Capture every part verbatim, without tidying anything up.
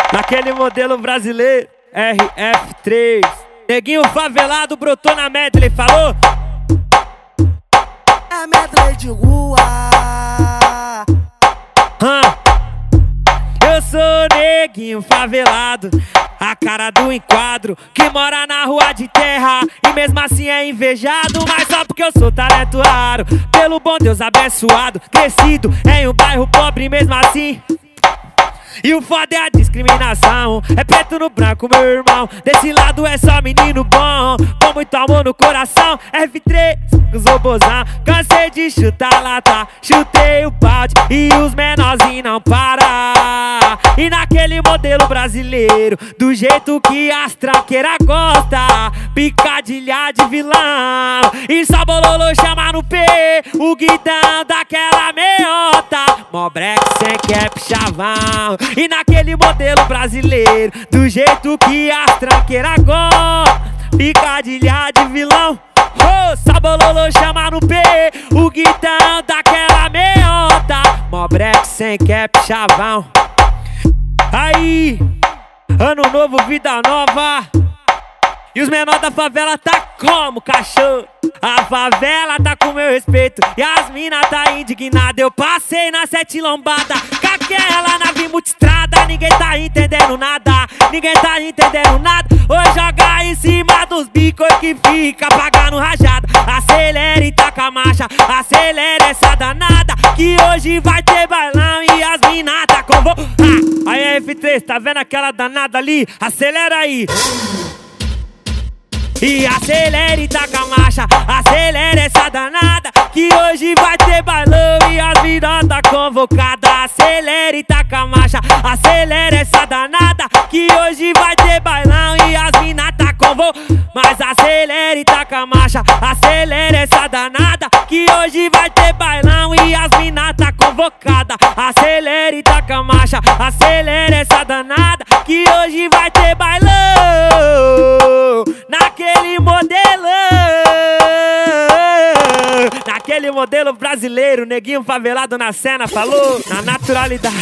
Naquele modelo brasileiro, R F três. Neguinho favelado brotou na medley, falou? É medley de rua. Hum. Eu sou neguinho favelado, a cara do enquadro, que mora na rua de terra e mesmo assim é invejado. Mas só porque eu sou talento raro, pelo bom Deus abençoado, crescido em um bairro pobre mesmo assim. E o foda é a discriminação, é preto no branco, meu irmão. Desse lado é só menino bom, com muito amor no coração. F três, os robôzão, cansei de chutar lata, chutei o balde e os menorzinhos não param. E naquele modelo brasileiro, do jeito que as tranqueiras gostam, picadilha de vilão, e só bololô chama no P, o guidão daquela meiota, mobreque sem cap chavão. E naquele modelo brasileiro, do jeito que as tranqueiras gostam, picadilha de vilão, oh, sabololô chama no P, o guidão daquela meiota, mobreque sem cap chavão. Aí, ano novo, vida nova, e os menor da favela tá como cachorro. A favela tá com meu respeito e as mina tá indignada. Eu passei na sete lombada, com aquela nave multistrada. Ninguém tá entendendo nada, ninguém tá entendendo nada. Hoje joga em cima dos bicos que fica pagando rajada. Acelera e taca a marcha, acelera essa danada, que hoje vai ter bailão e as mina tá com vo... ah, aí F três, tá vendo aquela danada ali? Acelera aí. E acelera e taca a marcha, acelera essa danada, que hoje vai ter bailão e as minas tá convocada. Acelera e taca a marcha, acelera essa danada, que hoje vai ter bailão e as minas tá convocada. Mas acelera e taca a marcha, acelera essa danada, que hoje vai ter bailão e as minas tá convocada. Acelera e taca a marcha, acelera essa danada, que hoje vai ter bailão. Naquele modelo, naquele modelo brasileiro, neguinho favelado na cena, falou? Na naturalidade.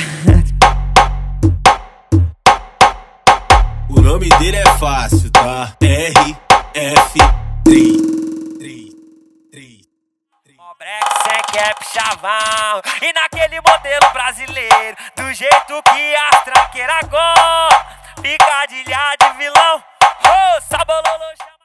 O nome dele é fácil, tá? R F três. Mobreque sem cap chavão. E naquele modelo brasileiro, do jeito que as tranqueiras gostam, picadilha de vilão, oh, sabololô.